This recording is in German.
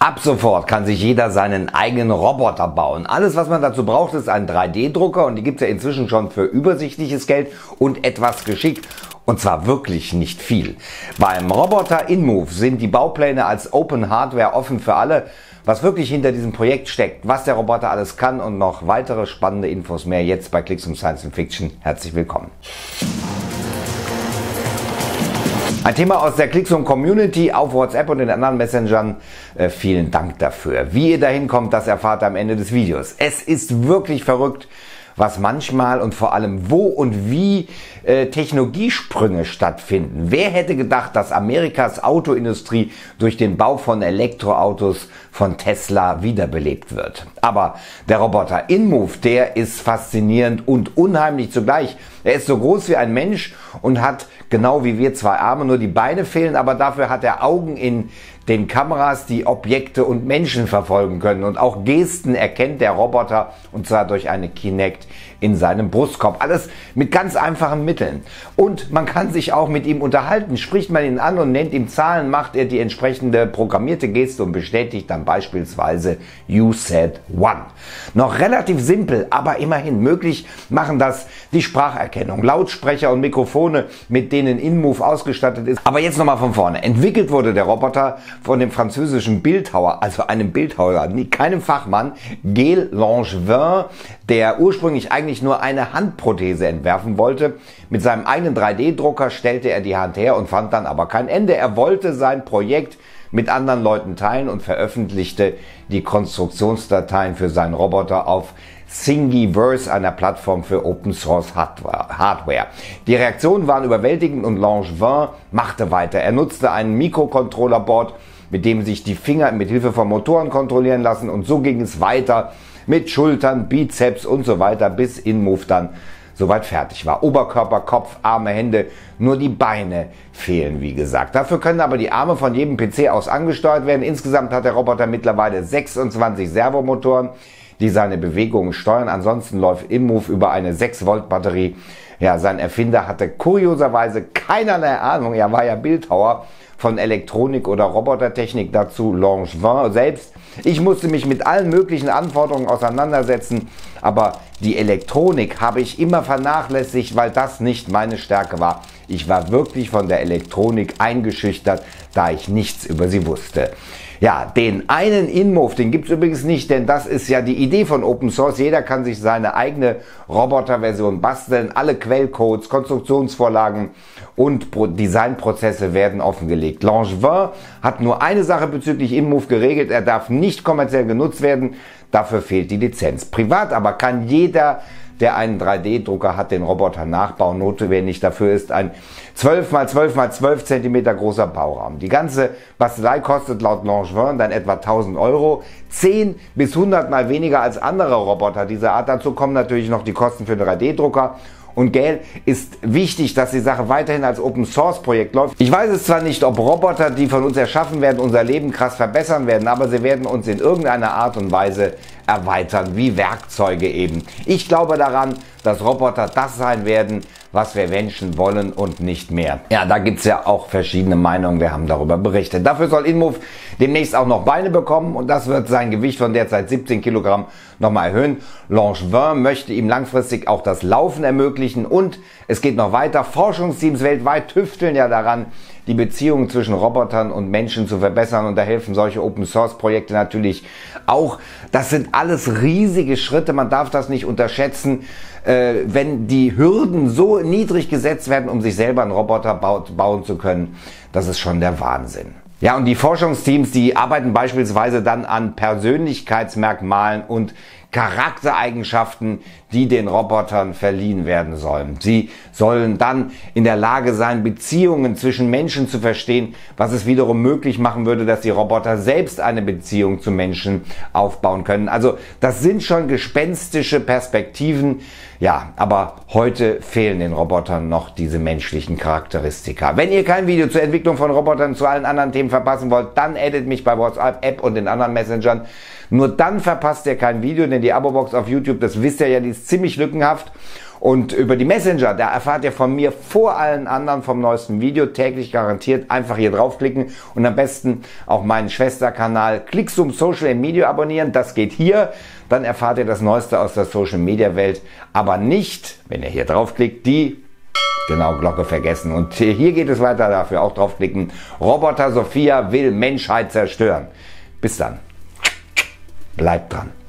Ab sofort kann sich jeder seinen eigenen Roboter bauen. Alles, was man dazu braucht, ist ein 3D-Drucker und die gibt es ja inzwischen schon für übersichtliches Geld und etwas Geschick. Und zwar wirklich nicht viel. Beim Roboter InMove sind die Baupläne als Open Hardware offen für alle. Was wirklich hinter diesem Projekt steckt, was der Roboter alles kann und noch weitere spannende Infos mehr jetzt bei Klicks um Science & Fiction. Herzlich willkommen. Ein Thema aus der Klicksum Community auf WhatsApp und den anderen Messengern. Vielen Dank dafür. Wie ihr dahin kommt, das erfahrt ihr am Ende des Videos. Es ist wirklich verrückt, was manchmal und vor allem wo und wie Technologiesprünge stattfinden. Wer hätte gedacht, dass Amerikas Autoindustrie durch den Bau von Elektroautos von Tesla wiederbelebt wird? Aber der Roboter InMove, der ist faszinierend und unheimlich zugleich. Er ist so groß wie ein Mensch und hat genau wie wir zwei Arme, nur die Beine fehlen, aber dafür hat er Augen in den Kameras, die Objekte und Menschen verfolgen können. Und auch Gesten erkennt der Roboter, und zwar durch eine Kinect in seinem Brustkorb. Alles mit ganz einfachen Mitteln. Und man kann sich auch mit ihm unterhalten. Spricht man ihn an und nennt ihm Zahlen, macht er die entsprechende programmierte Geste und bestätigt dann beispielsweise You said one. Noch relativ simpel, aber immerhin möglich machen das die Spracherkennung, Lautsprecher und Mikrofone, mit denen InMove ausgestattet ist. Aber jetzt nochmal von vorne. Entwickelt wurde der Roboter von dem französischen Bildhauer, also einem Bildhauer, keinem Fachmann, Gaël Langevin, der ursprünglich eigentlich nur eine Handprothese entwerfen wollte. Mit seinem eigenen 3D-Drucker stellte er die Hand her und fand dann aber kein Ende. Er wollte sein Projekt mit anderen Leuten teilen und veröffentlichte die Konstruktionsdateien für seinen Roboter auf Thingiverse, einer Plattform für Open Source Hardware. Die Reaktionen waren überwältigend und Langevin machte weiter. Er nutzte ein Mikrocontroller-Board, mit dem sich die Finger mit Hilfe von Motoren kontrollieren lassen, und so ging es weiter mit Schultern, Bizeps und so weiter, bis InMove dann soweit fertig war. Oberkörper, Kopf, Arme, Hände, nur die Beine fehlen, wie gesagt. Dafür können aber die Arme von jedem PC aus angesteuert werden. Insgesamt hat der Roboter mittlerweile 26 Servomotoren, die seine Bewegungen steuern. Ansonsten läuft InMove über eine 6-Volt-Batterie. Ja, sein Erfinder hatte kurioserweise keinerlei Ahnung, er war ja Bildhauer, von Elektronik oder Robotertechnik, dazu Langevin selbst. Ich musste mich mit allen möglichen Anforderungen auseinandersetzen, aber die Elektronik habe ich immer vernachlässigt, weil das nicht meine Stärke war. Ich war wirklich von der Elektronik eingeschüchtert, da ich nichts über sie wusste. Ja, den einen InMove, den gibt's übrigens nicht, denn das ist ja die Idee von Open Source. Jeder kann sich seine eigene Roboterversion basteln. Alle Quellcodes, Konstruktionsvorlagen und Designprozesse werden offengelegt. Langevin hat nur eine Sache bezüglich InMove geregelt. Er darf nicht kommerziell genutzt werden. Dafür fehlt die Lizenz. Privat aber kann jeder, der einen 3D-Drucker hat, den Roboter nachbauen. Notwendig dafür ist ein 12 x 12 x 12 cm großer Bauraum. Die ganze Bastelei kostet laut Langevin dann etwa 1.000 Euro, 10 bis 100 Mal weniger als andere Roboter dieser Art. Dazu kommen natürlich noch die Kosten für den 3D-Drucker. Und Gaël ist wichtig, dass die Sache weiterhin als Open-Source-Projekt läuft. Ich weiß es zwar nicht, ob Roboter, die von uns erschaffen werden, unser Leben krass verbessern werden, aber sie werden uns in irgendeiner Art und Weise erweitern, wie Werkzeuge eben. Ich glaube daran, dass Roboter das sein werden, was wir Menschen wollen und nicht mehr. Ja, da gibt's ja auch verschiedene Meinungen, wir haben darüber berichtet. Dafür soll InMove demnächst auch noch Beine bekommen und das wird sein Gewicht von derzeit 17 Kilogramm nochmal erhöhen. Langevin möchte ihm langfristig auch das Laufen ermöglichen und es geht noch weiter. Forschungsteams weltweit tüfteln ja daran, die Beziehungen zwischen Robotern und Menschen zu verbessern, und da helfen solche Open-Source-Projekte natürlich auch. Das sind alles riesige Schritte, man darf das nicht unterschätzen, wenn die Hürden so niedrig gesetzt werden, um sich selber einen Roboter bauen zu können. Das ist schon der Wahnsinn. Ja, und die Forschungsteams, die arbeiten beispielsweise dann an Persönlichkeitsmerkmalen und Charaktereigenschaften, die den Robotern verliehen werden sollen. Sie sollen dann in der Lage sein, Beziehungen zwischen Menschen zu verstehen, was es wiederum möglich machen würde, dass die Roboter selbst eine Beziehung zu Menschen aufbauen können. Also das sind schon gespenstische Perspektiven. Ja, aber heute fehlen den Robotern noch diese menschlichen Charakteristika. Wenn ihr kein Video zur Entwicklung von Robotern zu allen anderen Themen verpassen wollt, dann addet mich bei WhatsApp, App und den anderen Messengern. Nur dann verpasst ihr kein Video, denn die Abo-Box auf YouTube, das wisst ihr ja, die ist ziemlich lückenhaft. Und über die Messenger, da erfahrt ihr von mir vor allen anderen vom neuesten Video, täglich garantiert. Einfach hier draufklicken und am besten auch meinen Schwesterkanal Clixum Social Media abonnieren. Das geht hier. Dann erfahrt ihr das Neueste aus der Social Media Welt. Aber nicht, wenn ihr hier draufklickt, die Glocke vergessen. Und hier geht es weiter, dafür auch draufklicken. Roboter Sophia will Menschheit zerstören. Bis dann. Bleibt dran.